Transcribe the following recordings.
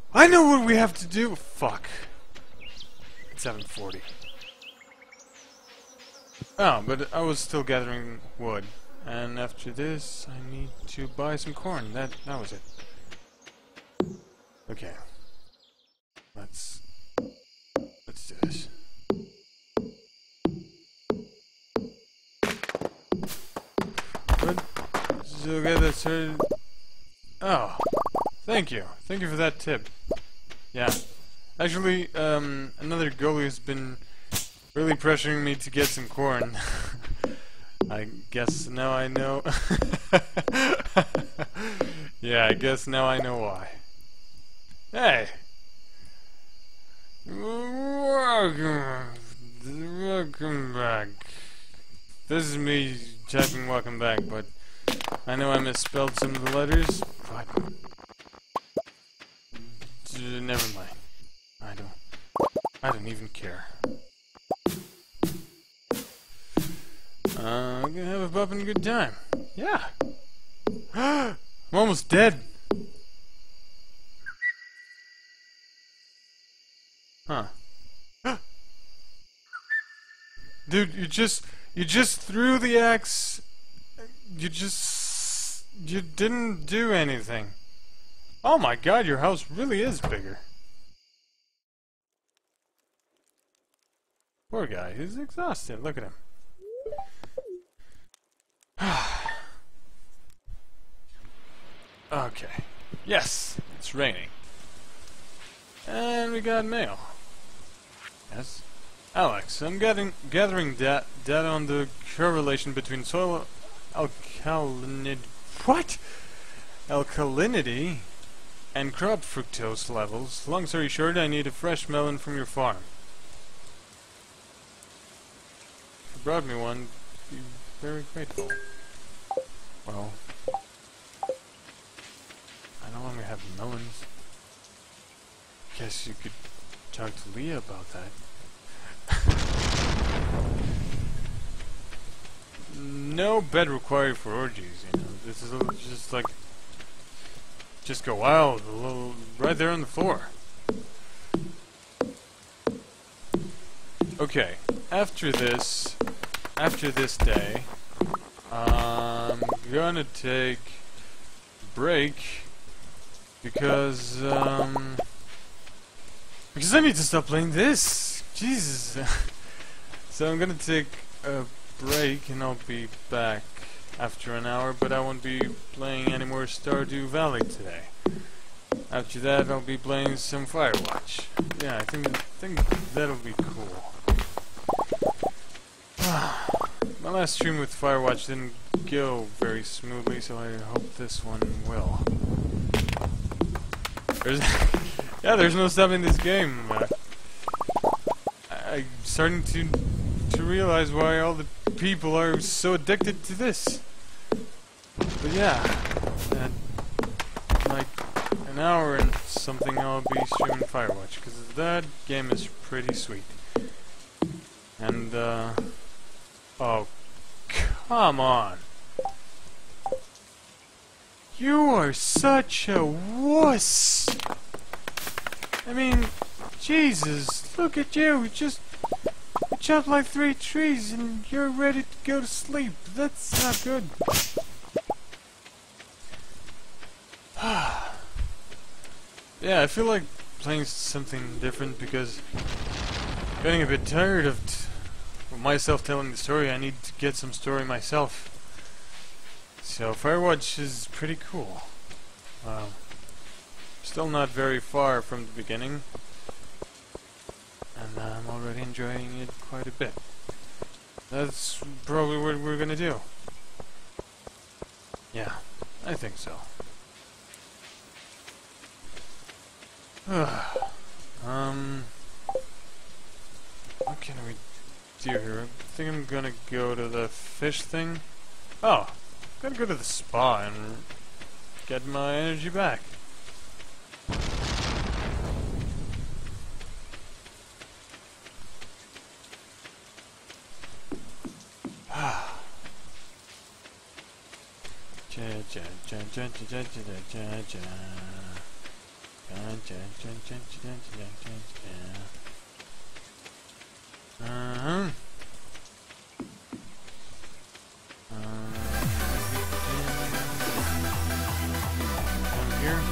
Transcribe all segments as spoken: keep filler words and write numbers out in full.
I know what we have to do! Fuck. It's seven forty. Oh, but I was still gathering wood. And after this, I need to buy some corn. That, that was it. Okay. Let's... Let's do this. Good. So get that started. Oh. Thank you. Thank you for that tip. Yeah. Actually, um, another goalie has been really pressuring me to get some corn. I guess now I know. Yeah, I guess now I know why. Hey! Welcome, welcome back. This is me typing welcome back, but I know I misspelled some of the letters, but uh, never mind. I don't. I don't even care. Uh, I'm gonna have a bumpin' good time. Yeah. I'm almost dead. Huh. Dude, you just you just threw the axe. You just you didn't do anything. Oh my god, your house really is bigger. Poor guy, he's exhausted. Look at him. Okay. Yes, it's raining. And we got mail. Yes. Alex, I'm getting, gathering da data on the correlation between soil alkalinity... What? Alkalinity and crop fructose levels. Long story short, I need a fresh melon from your farm. If you brought me one, I'd be very grateful. Well, I no longer have melons. Guess you could talk to Leah about that. No bed required for orgies, you know. This is just like, just go wild, a little, right there on the floor. Okay, after this, after this day, I'm gonna take a break because, um, because I need to stop playing this. Jesus. So I'm gonna take a break and I'll be back after an hour, but I won't be playing any more Stardew Valley today. After that, I'll be playing some Firewatch. Yeah, I think I think that'll be cool. My last stream with Firewatch didn't go very smoothly, so I hope this one will. There's yeah, there's no stopping this game. Uh, I, I'm starting to to realize why all the people are so addicted to this. But yeah, at like an hour and something, I'll be streaming Firewatch because that game is pretty sweet. And uh, oh, come on! You are such a wuss! I mean, Jesus, look at you! Just you chopped like three trees and you're ready to go to sleep. That's not good. Yeah, I feel like playing something different because I'm getting a bit tired of t myself telling the story. I need to get some story myself. So Firewatch is pretty cool. Uh, still not very far from the beginning, and I'm already enjoying it quite a bit. That's probably what we're gonna do. Yeah, I think so. um, what can we do here? I think I'm gonna go to the fish thing. Oh, I'm gonna go to the spa and get my energy back. Uh-huh. Here.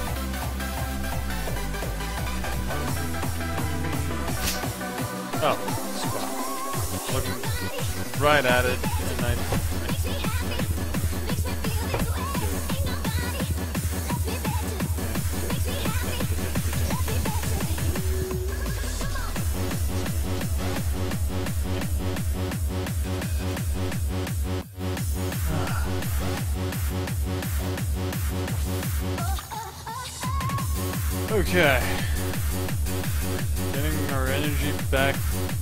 Oh, spot. Looking right at it, and I. Okay. Getting our energy back.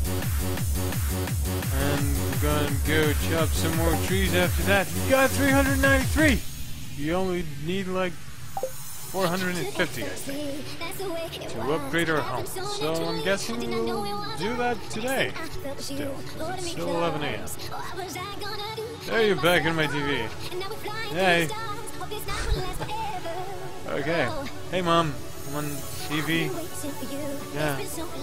And we're gonna go chop some more trees after that. We got three hundred ninety-three! You only need like four hundred fifty, I think, to upgrade our home. So I'm guessing we'll do that today. Still, 'cause it's still eleven A M There you're back in my T V. Hey. Okay. Hey, Mom. I'm on T V. Yeah.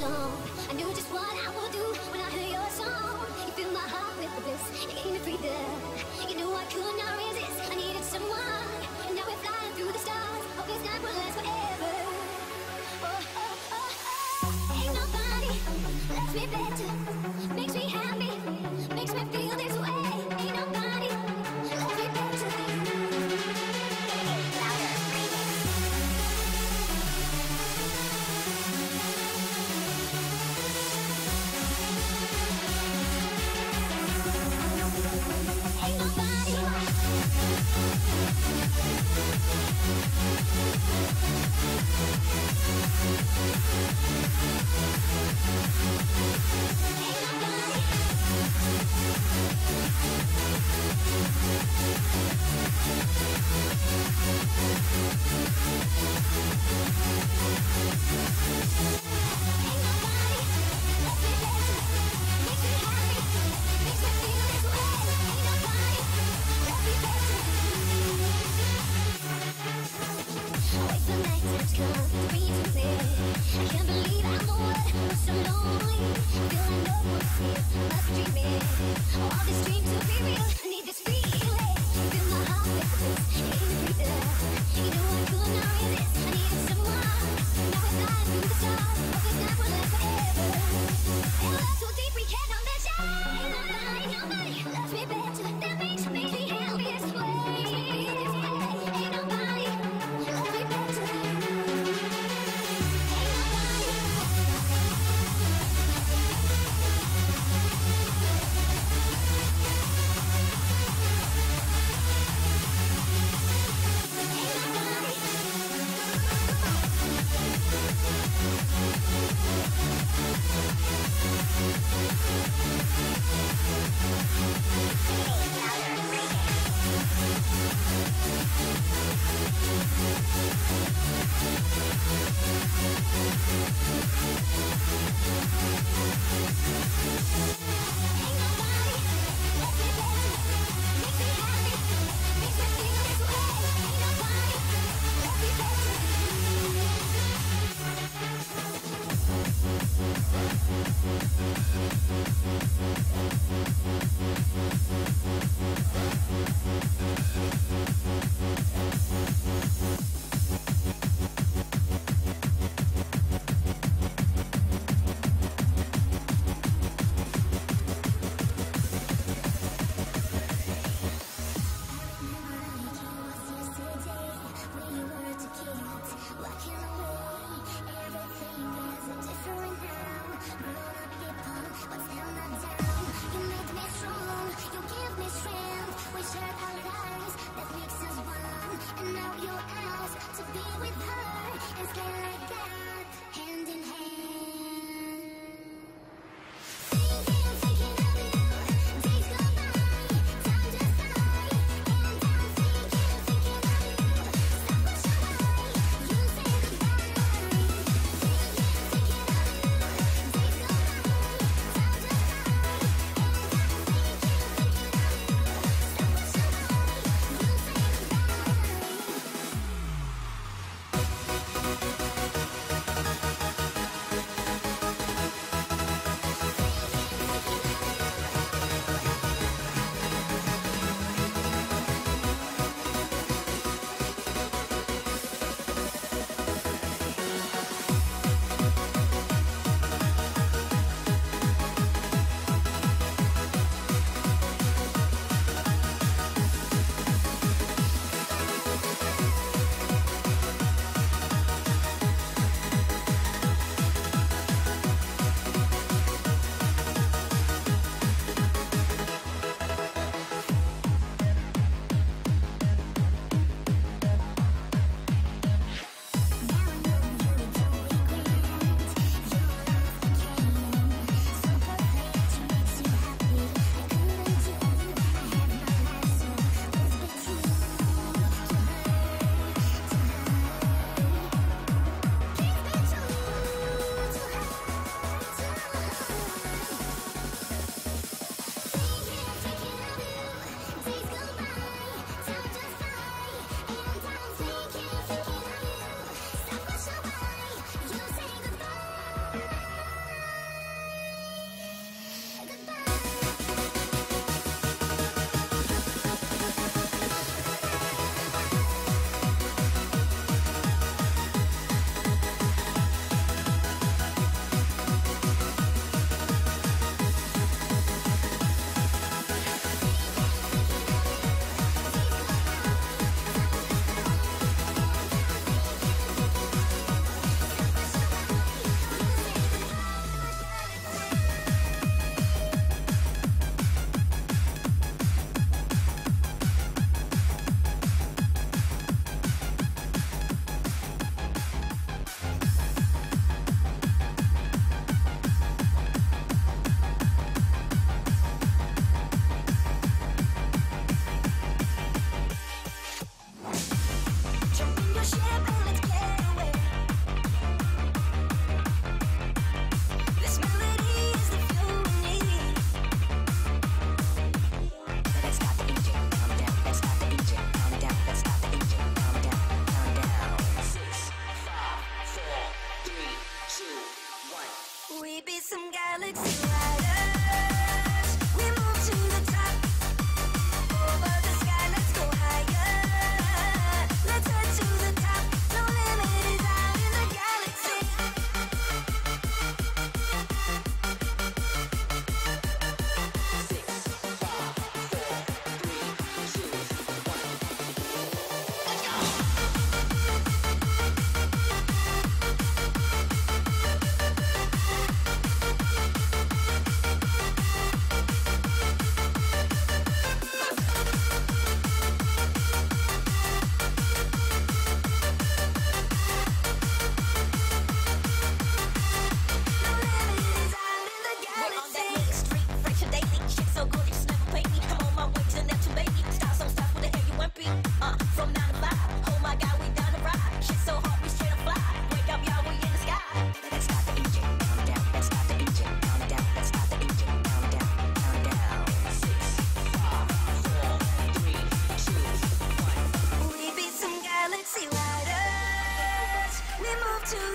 Makes me happy, makes me feel this way. Ain't nobody loves me better. Ain't nobody. Ain't nobody.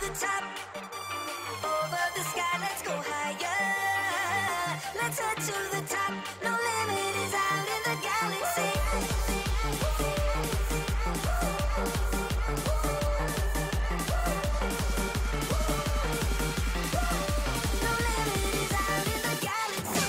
the top. Over the sky, let's go higher. Let's head to the top. No limit is out in the galaxy. No limit is out in the galaxy.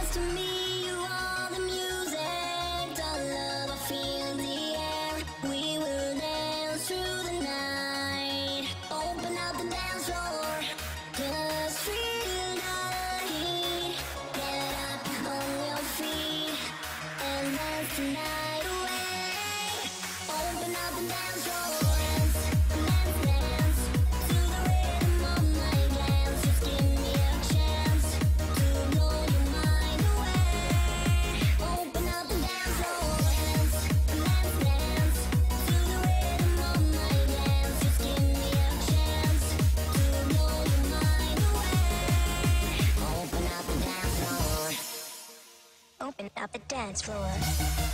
'cause to me you are the music, the love I feel in the air. We will dance through the night. Open up the dance floor, just feel the heat. Get up on your feet and dance the night away. Open up the dance floor, dance, dance, dance to the rhythm of my dance. Just give me a chance to blow your mind away. Open up the dance floor, dance, dance, dance to the rhythm of my dance. Just give me a chance to blow your mind away. Open up the dance floor. Open up the dance floor.